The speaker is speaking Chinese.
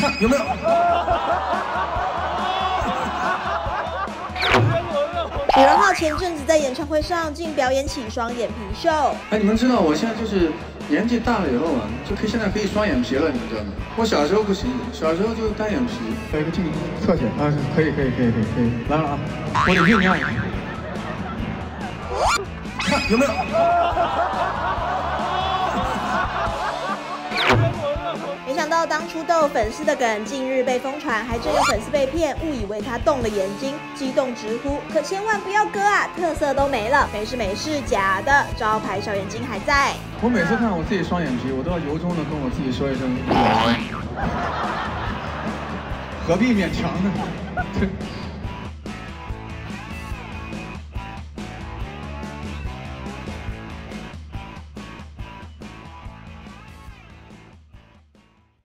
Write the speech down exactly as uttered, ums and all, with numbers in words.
看有没有？ 李荣浩前阵子在演唱会上竟表演起双眼皮秀。 哎，你们知道我现在就是年纪大了以后啊，就可以现在可以双眼皮了，你们知道吗？我小时候不行，小时候就单眼皮。 有一个镜侧写啊，可以可以可以可以可以，来了啊，我得酝酿一下。 看有没有？ 没想到当初逗粉丝的梗，近日被疯传，还真有粉丝被骗，误以为他动了眼睛，激动直呼：可千万不要割啊，特色都没了。没事没事，假的，招牌小眼睛还在。 我每次看我自己双眼皮，我都要由衷的跟我自己说一声，何必勉强呢？